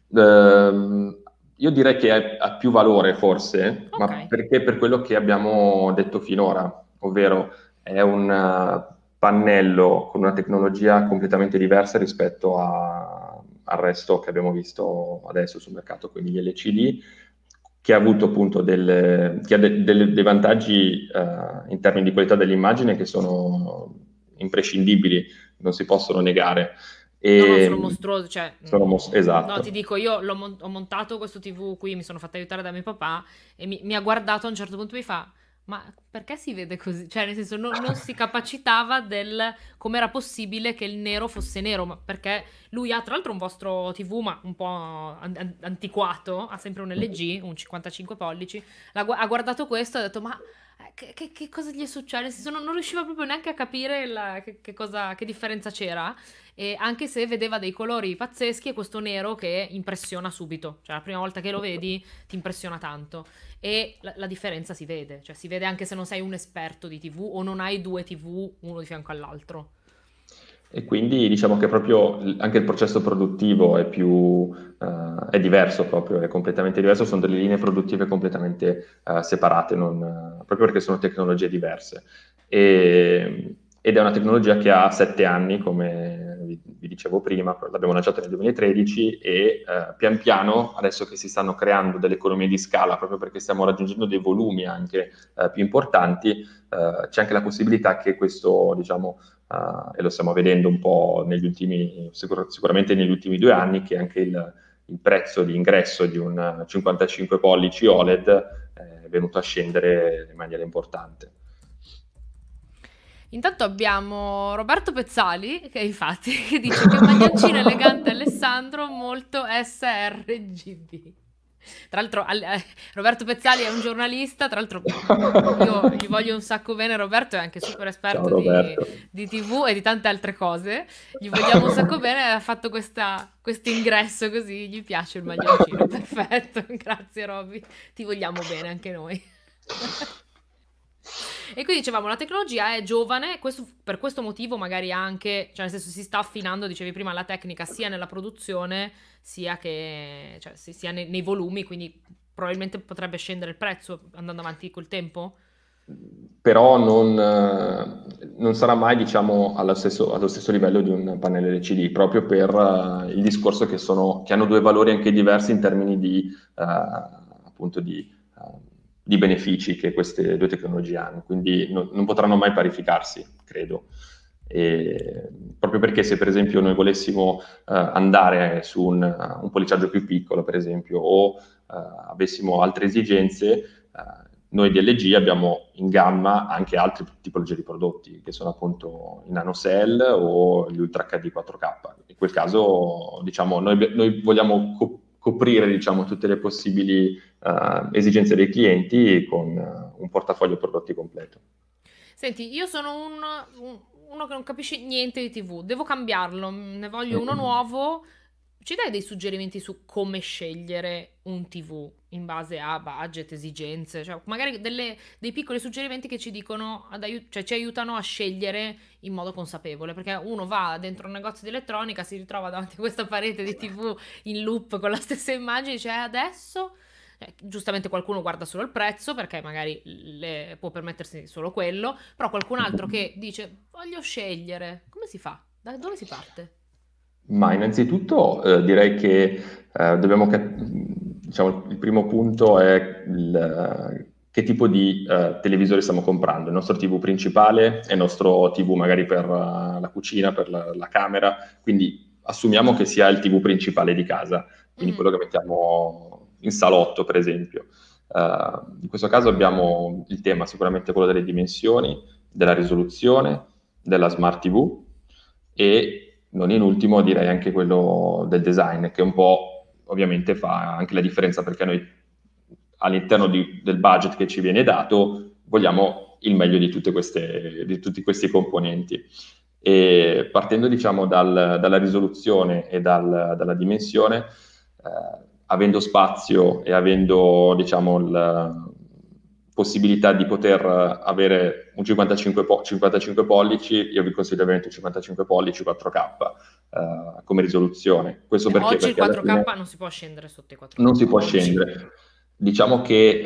Io direi che ha più valore forse, ma Ok. perché per quello che abbiamo detto finora, ovvero è un pannello con una tecnologia completamente diversa rispetto al resto che abbiamo visto adesso sul mercato, quindi gli LCD, che ha avuto appunto dei vantaggi in termini di qualità dell'immagine che sono imprescindibili, non si possono negare. No, no, sono E mostruoso, cioè, no, ti esatto. dico, io ho montato questo TV qui, mi sono fatta aiutare da mio papà e mi ha guardato a un certo punto e mi fa, ma perché si vede così? Cioè, nel senso, non si capacitava del come era possibile che il nero fosse nero, ma perché lui ha tra l'altro un vostro TV, ma un po' antiquato, ha sempre un LG, un 55 pollici, ha guardato questo e ha detto, ma... che cosa gli è successo? Nel senso, non riusciva proprio neanche a capire che differenza c'era. E anche se vedeva dei colori pazzeschi e questo nero che impressiona subito, cioè la prima volta che lo vedi ti impressiona tanto e la differenza si vede, cioè si vede anche se non sei un esperto di TV o non hai due TV uno di fianco all'altro. E quindi diciamo che proprio anche il processo produttivo è diverso proprio, è completamente diverso, sono delle linee produttive completamente separate, proprio perché sono tecnologie diverse. Ed è una tecnologia che ha 7 anni, come vi dicevo prima, l'abbiamo lanciata nel 2013 e pian piano, adesso che si stanno creando delle economie di scala, proprio perché stiamo raggiungendo dei volumi anche più importanti, c'è anche la possibilità che questo, diciamo, e lo stiamo vedendo un po' sicuramente negli ultimi 2 anni, che anche il prezzo di ingresso di un 55 pollici OLED è venuto a scendere in maniera importante. Intanto abbiamo Roberto Pezzali, che infatti che dice che maglioncino elegante Alessandro, molto sRGB. Tra l'altro Roberto Pezzali è un giornalista, tra l'altro io gli voglio un sacco bene, Roberto è anche super Ciao esperto Roberto. di TV e di tante altre cose, gli vogliamo un sacco bene, ha fatto questo ingresso così, gli piace il maglioncino, perfetto, grazie Robby, ti vogliamo bene anche noi. E quindi dicevamo, la tecnologia è giovane, per questo motivo magari anche, cioè nel senso si sta affinando, dicevi prima, la tecnica sia nella produzione sia che, cioè, sia nei volumi, quindi probabilmente potrebbe scendere il prezzo andando avanti col tempo. Però non sarà mai, diciamo, allo stesso livello di un pannello LCD, proprio per il discorso che hanno due valori anche diversi in termini appunto di benefici che queste due tecnologie hanno, quindi non potranno mai parificarsi, credo. E proprio perché se per esempio noi volessimo andare su un policiaggio più piccolo, per esempio, o avessimo altre esigenze, noi di LG abbiamo in gamma anche altre tipologie di prodotti, che sono appunto i nanocell o gli Ultra HD 4K. In quel caso, diciamo, noi vogliamo coprire, diciamo, tutte le possibili esigenze dei clienti con un portafoglio prodotti completo. Senti, io sono uno che non capisce niente di TV, devo cambiarlo, ne voglio uno Mm. nuovo. Ci dai dei suggerimenti su come scegliere un TV in base a budget, esigenze? Cioè, magari dei piccoli suggerimenti che ci dicono, cioè ci aiutano a scegliere in modo consapevole, perché uno va dentro un negozio di elettronica, si ritrova davanti a questa parete di TV in loop con la stessa immagine, e dice, adesso? Giustamente qualcuno guarda solo il prezzo perché magari può permettersi solo quello, però qualcun altro che dice voglio scegliere, come si fa? Da dove si parte? Ma innanzitutto direi che diciamo, il primo punto è che tipo di televisore stiamo comprando. Il nostro TV principale è il nostro TV magari per la cucina, per la camera, quindi assumiamo che sia il TV principale di casa, quindi Mhm. quello che mettiamo in salotto, per esempio. In questo caso abbiamo il tema sicuramente quello delle dimensioni, della risoluzione, della Smart TV e non in ultimo direi anche quello del design, che un po' ovviamente fa anche la differenza perché noi all'interno del budget che ci viene dato vogliamo il meglio di tutti questi componenti. E partendo diciamo dalla risoluzione e dalla dimensione, avendo spazio e avendo diciamo la possibilità di poter avere un 55 pollici, io vi consiglio ovviamente un 55 pollici 4K come risoluzione. Questo perché? Oggi il Perché alla 4K fine non si può scendere sotto i 4K, non si può oggi. scendere. Diciamo che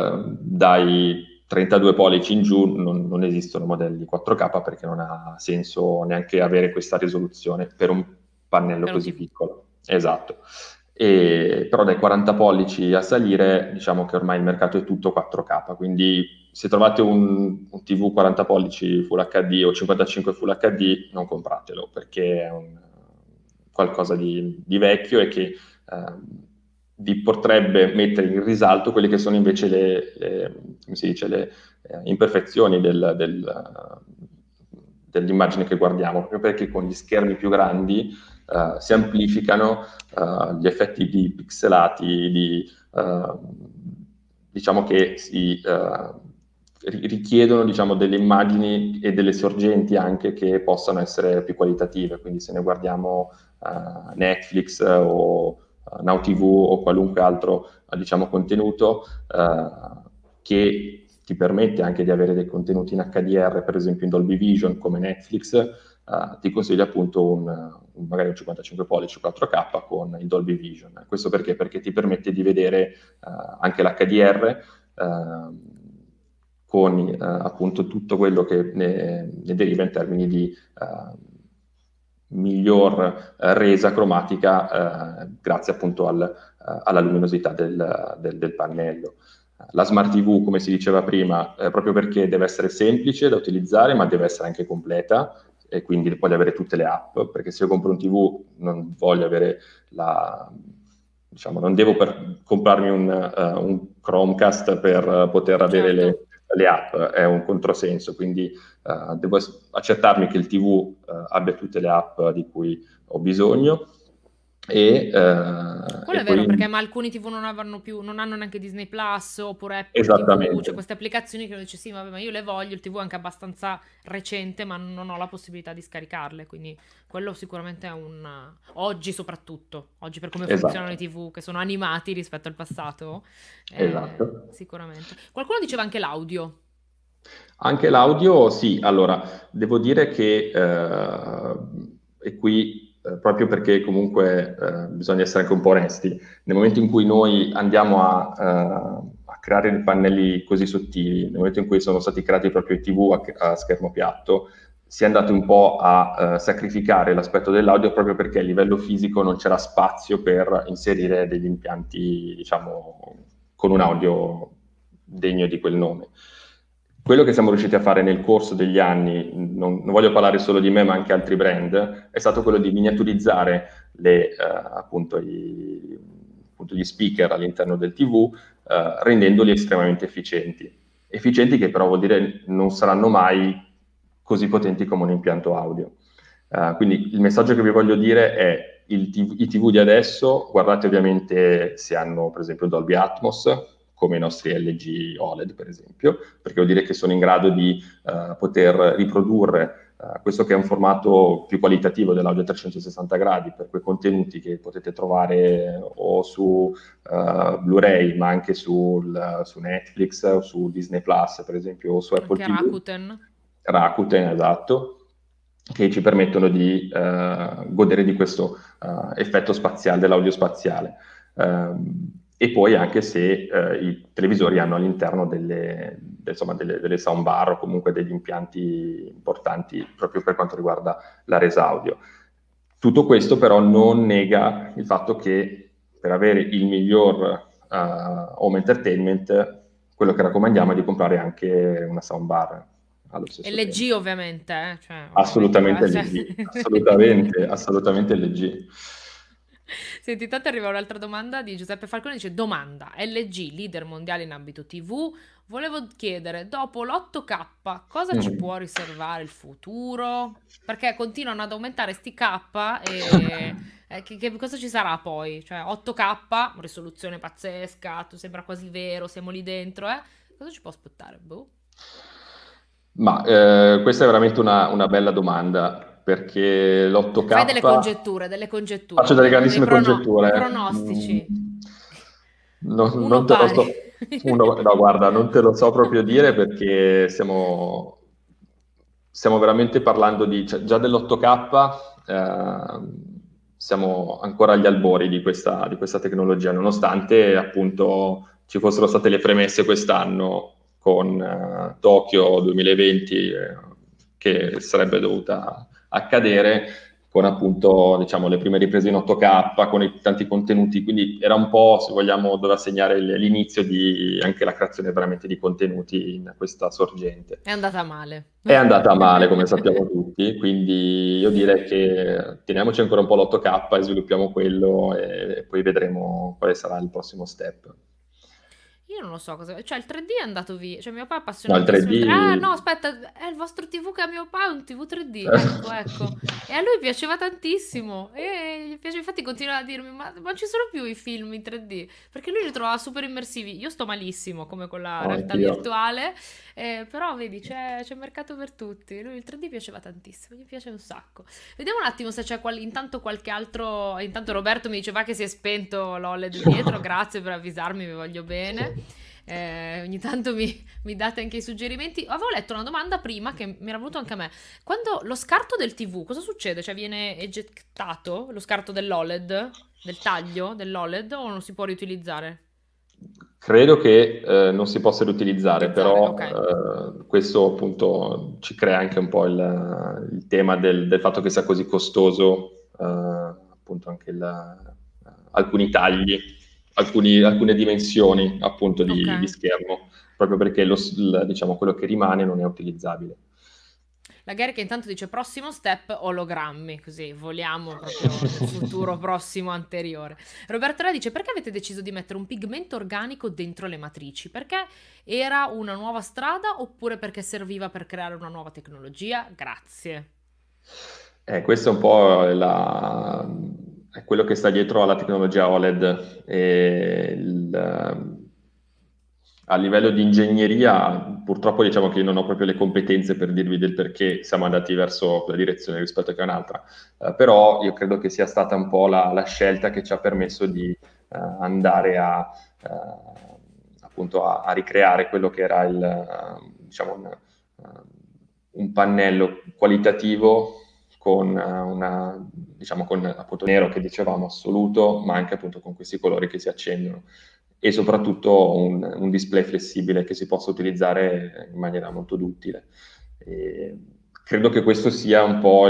dai 32 pollici in giù non esistono modelli 4K perché non ha senso neanche avere questa risoluzione per un pannello Per un così TV. piccolo. Esatto. Però dai 40 pollici a salire, diciamo che ormai il mercato è tutto 4K, quindi se trovate un TV 40 pollici Full HD o 55 Full HD, non compratelo perché è qualcosa di vecchio e che vi potrebbe mettere in risalto quelle che sono invece come si dice, le imperfezioni dell'immagine che guardiamo, proprio perché con gli schermi più grandi si amplificano gli effetti di pixelati, diciamo che richiedono diciamo, delle immagini e delle sorgenti anche che possano essere più qualitative, quindi se ne guardiamo Netflix o Now TV o qualunque altro diciamo, contenuto che ti permette anche di avere dei contenuti in HDR, per esempio in Dolby Vision come Netflix, ti consiglio appunto magari un 55 pollici 4K con il Dolby Vision. Questo perché? Perché ti permette di vedere anche l'HDR con appunto tutto quello che ne deriva in termini di miglior resa cromatica grazie appunto alla luminosità del pannello. La Smart TV, come si diceva prima, proprio perché deve essere semplice da utilizzare, ma deve essere anche completa e quindi voglio avere tutte le app, perché se io compro un TV non voglio avere diciamo, non devo comprarmi un Chromecast per poter avere Certo. le app, è un controsenso, quindi devo accertarmi che il TV abbia tutte le app di cui ho bisogno Quello e è vero, poi perché ma alcuni TV non hanno neanche Disney Plus oppure Apple TV, esattamente, cioè queste applicazioni che uno dice sì, vabbè, ma io le voglio, il TV è anche abbastanza recente, ma non ho la possibilità di scaricarle, quindi quello sicuramente è oggi soprattutto, oggi per come funzionano i esatto, TV che sono animati rispetto al passato, esatto. sicuramente. Qualcuno diceva anche l'audio. Anche l'audio, sì. Allora, devo dire che, e qui proprio perché comunque bisogna essere anche un po' onesti, nel momento in cui noi andiamo a creare dei pannelli così sottili, nel momento in cui sono stati creati proprio i TV a schermo piatto, si è andati un po' a sacrificare l'aspetto dell'audio proprio perché a livello fisico non c'era spazio per inserire degli impianti, diciamo, con un audio degno di quel nome. Quello che siamo riusciti a fare nel corso degli anni, non voglio parlare solo di me, ma anche altri brand, è stato quello di miniaturizzare appunto gli speaker all'interno del TV, rendendoli estremamente efficienti. Efficienti che però vuol dire non saranno mai così potenti come un impianto audio. Quindi il messaggio che vi voglio dire è i TV di adesso, guardate ovviamente se hanno per esempio Dolby Atmos, come i nostri LG OLED per esempio, perché vuol dire che sono in grado di poter riprodurre questo che è un formato più qualitativo dell'audio a 360 gradi per quei contenuti che potete trovare o su Blu-ray, ma anche su Netflix o su Disney Plus per esempio o su Apple Anche TV. Rakuten. Rakuten, esatto, che ci permettono di godere di questo effetto spaziale, dell'audio spaziale. E poi anche se i televisori hanno all'interno delle soundbar o comunque degli impianti importanti proprio per quanto riguarda la resa audio. Tutto questo però non nega il fatto che per avere il miglior home entertainment, quello che raccomandiamo è di comprare anche una soundbar allo stesso tempo. LG ovviamente, cioè, Assolutamente cioè. LG, assolutamente, assolutamente LG. Senti, intanto arriva un'altra domanda di Giuseppe Falcone, dice: domanda, LG, leader mondiale in ambito TV, volevo chiedere, dopo l'8K, cosa ci può riservare il futuro? Perché continuano ad aumentare sti K e che cosa ci sarà poi? Cioè 8K, risoluzione pazzesca, tu sembra quasi vero, siamo lì dentro, eh? Cosa ci può aspettare? Boh. Ma questa è veramente una bella domanda, perché Fai l'8K... delle congetture, Faccio delle dei grandissime congetture. pronostici. Non Uno te lo pari. so, no, guarda, non te lo so proprio dire perché stiamo veramente parlando cioè, già dell'8K, siamo ancora agli albori di questa tecnologia, nonostante appunto ci fossero state le premesse quest'anno con Tokyo 2020 che sarebbe dovuta accadere con appunto diciamo le prime riprese in 8K, con tanti contenuti, quindi era un po', se vogliamo, doveva segnare l'inizio di anche la creazione veramente di contenuti in questa sorgente. È andata male. È andata male, come sappiamo tutti, quindi io direi che teniamoci ancora un po' l'8K e sviluppiamo quello e poi vedremo quale sarà il prossimo step. Io non lo so cosa. Cioè, il 3D è andato via. Cioè, mio papà è No, il appassionatissimo del 3D. Ah, 3D... no, aspetta, è il vostro TV che ha mio papà, è un TV 3D. Ecco, ecco. E a lui piaceva tantissimo. E gli piace, infatti, continua a dirmi: ma non ci sono più i film in 3D? Perché lui li trovava super immersivi. Io sto malissimo, come con la No, realtà anch'io. virtuale. Però, vedi, c'è mercato per tutti. Lui il 3D piaceva tantissimo, gli piace un sacco. Vediamo un attimo se c'è intanto qualche altro. Intanto Roberto mi diceva che si è spento l'OLED dietro. Grazie per avvisarmi, vi voglio bene. Ogni tanto mi date anche i suggerimenti. Avevo letto una domanda prima che mi era venuto anche a me. Quando lo scarto del TV, cosa succede? Cioè viene egettato lo scarto dell'OLED, del taglio dell'OLED o non si può riutilizzare? Credo che non si possa riutilizzare, Utilizzare, però ok. questo appunto ci crea anche un po' il tema del fatto che sia così costoso, appunto anche alcuni tagli, alcune dimensioni appunto Ok. di schermo, proprio perché diciamo, quello che rimane non è utilizzabile. La Gary che intanto dice prossimo step ologrammi, così voliamo proprio nel futuro prossimo anteriore. Roberto Re dice perché avete deciso di mettere un pigmento organico dentro le matrici? Perché era una nuova strada oppure perché serviva per creare una nuova tecnologia? Grazie. Questo è un po' è quello che sta dietro alla tecnologia OLED. A livello di ingegneria, purtroppo diciamo che io non ho proprio le competenze per dirvi del perché siamo andati verso quella direzione rispetto che un'altra, però io credo che sia stata un po' la scelta che ci ha permesso di appunto a ricreare quello che era diciamo un pannello qualitativo con diciamo con appunto nero che dicevamo assoluto, ma anche appunto con questi colori che si accendono e soprattutto un display flessibile che si possa utilizzare in maniera molto duttile. E credo che questo sia un po'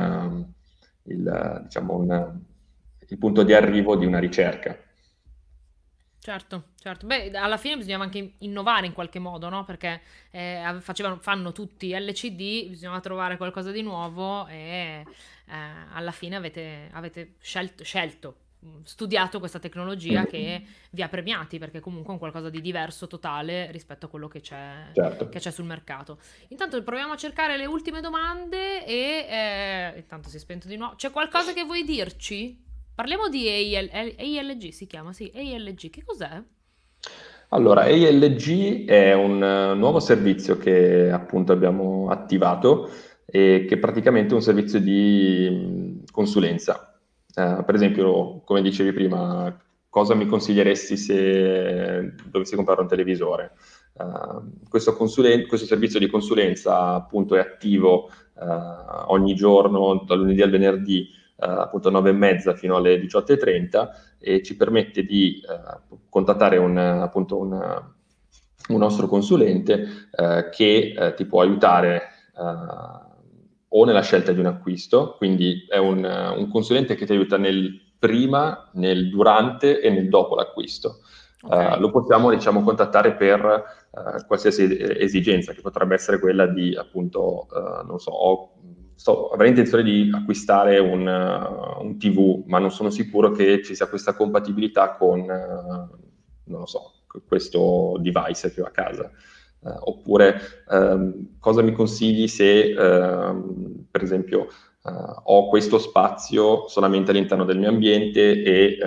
diciamo il punto di arrivo di una ricerca. Certo, certo. Beh, alla fine bisognava anche innovare in qualche modo, no? Perché fanno tutti LCD, bisognava trovare qualcosa di nuovo e alla fine avete scelto, studiato questa tecnologia che vi ha premiati, perché comunque è un qualcosa di diverso totale rispetto a quello Certo. che c'è sul mercato. Intanto proviamo a cercare le ultime domande e intanto si è spento di nuovo. C'è qualcosa che vuoi dirci? Parliamo di ALG, si chiama, sì, ALG. Che cos'è? Allora, ALG è un nuovo servizio che appunto abbiamo attivato e che è praticamente un servizio di consulenza. Per esempio, come dicevi prima, cosa mi consiglieresti se dovessi comprare un televisore? Questo servizio di consulenza appunto è attivo ogni giorno, dal lunedì al venerdì, appunto 9:30 fino alle 18:30 e ci permette di contattare appunto un nostro consulente che ti può aiutare o nella scelta di un acquisto, quindi è un consulente che ti aiuta nel prima, nel durante e nel dopo l'acquisto. Ok. Lo possiamo, diciamo, contattare per qualsiasi esigenza, che potrebbe essere quella di, appunto, non so, avrei intenzione di acquistare un TV, ma non sono sicuro che ci sia questa compatibilità con, non lo so, questo device che ho a casa. Oppure cosa mi consigli se, per esempio, ho questo spazio solamente all'interno del mio ambiente e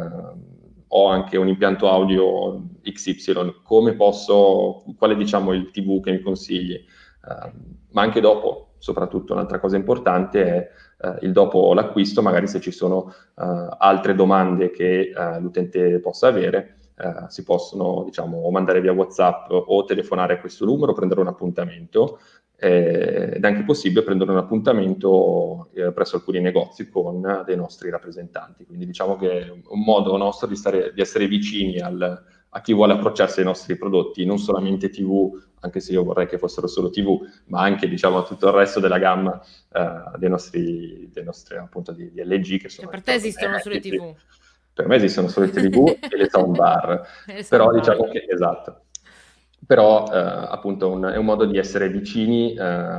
ho anche un impianto audio XY, qual è diciamo il TV che mi consigli? Ma anche dopo, soprattutto un'altra cosa importante è il dopo l'acquisto, magari se ci sono altre domande che l'utente possa avere, si possono diciamo o mandare via WhatsApp o telefonare a questo numero, prendere un appuntamento ed è anche possibile prendere un appuntamento presso alcuni negozi con dei nostri rappresentanti. Quindi diciamo che è un modo nostro di essere vicini a chi vuole approcciarsi ai nostri prodotti, non solamente TV, anche se io vorrei che fossero solo TV, ma anche diciamo tutto il resto della gamma dei nostri appunto di LG che Cioè, sono per te ricordo, esistono solo i TV. per me esistono solo i TV e le soundbar, E le però soundbar. diciamo che esatto. Però appunto è un modo di essere vicini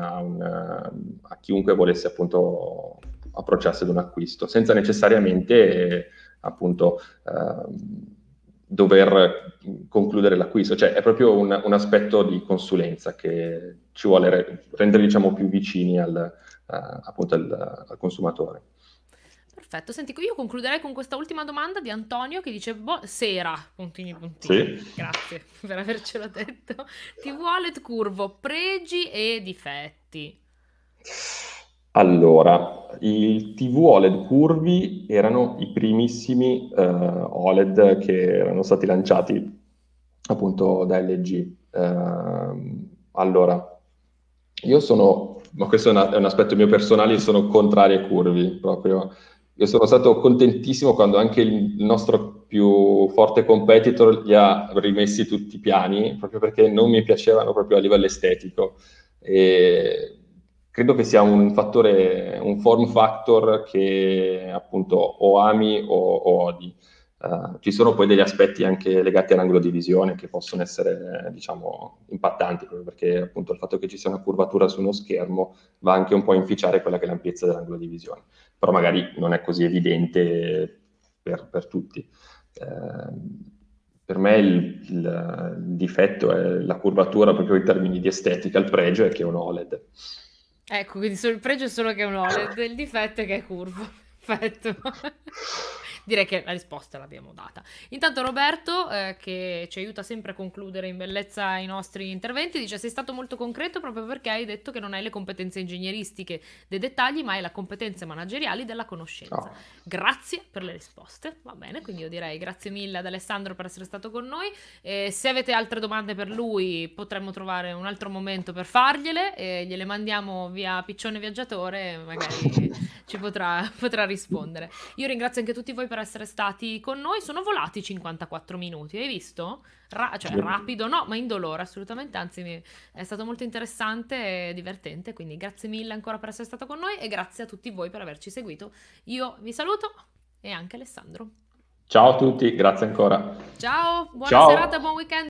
a chiunque volesse appunto approcciarsi ad un acquisto, senza necessariamente appunto dover concludere l'acquisto. Cioè è proprio un aspetto di consulenza che ci vuole rendere diciamo più vicini appunto al consumatore. Perfetto, senti, io concluderei con questa ultima domanda di Antonio che dice, sera, puntini puntini, Sì. grazie per avercelo detto, TV OLED curvo, pregi e difetti. Allora, i TV OLED curvi erano i primissimi OLED che erano stati lanciati appunto da LG. Allora, ma questo è un aspetto mio personale, io sono contrario ai curvi, proprio. Io sono stato contentissimo quando anche il nostro più forte competitor li ha rimessi tutti piani, proprio perché non mi piacevano proprio a livello estetico. E credo che sia un fattore, un form factor che appunto o ami o odi. Ci sono poi degli aspetti anche legati all'angolo di visione che possono essere, diciamo, impattanti, proprio perché appunto il fatto che ci sia una curvatura su uno schermo va anche un po' a inficiare quella che è l'ampiezza dell'angolo di visione, però magari non è così evidente per tutti. Per me il difetto è la curvatura proprio in termini di estetica, il pregio è che è un OLED. Ecco, quindi il pregio è solo che è un OLED, il difetto è che è curvo. Perfetto. direi che la risposta l'abbiamo data. Intanto Roberto, che ci aiuta sempre a concludere in bellezza i nostri interventi, dice: sei stato molto concreto proprio perché hai detto che non hai le competenze ingegneristiche dei dettagli, ma hai le competenze manageriali della conoscenza. No. Grazie per le risposte, va bene, quindi io direi grazie mille ad Alessandro per essere stato con noi. Se avete altre domande per lui potremmo trovare un altro momento per fargliele, gliele mandiamo via Piccione Viaggiatore, magari ci potrà rispondere. Io ringrazio anche tutti voi per essere stati con noi. Sono volati 54 minuti, hai visto? Cioè rapido no, ma indolore assolutamente, anzi è stato molto interessante e divertente, quindi grazie mille ancora per essere stato con noi e grazie a tutti voi per averci seguito. Io vi saluto e anche Alessandro. Ciao a tutti, grazie ancora. Ciao, buona Ciao. serata, buon weekend.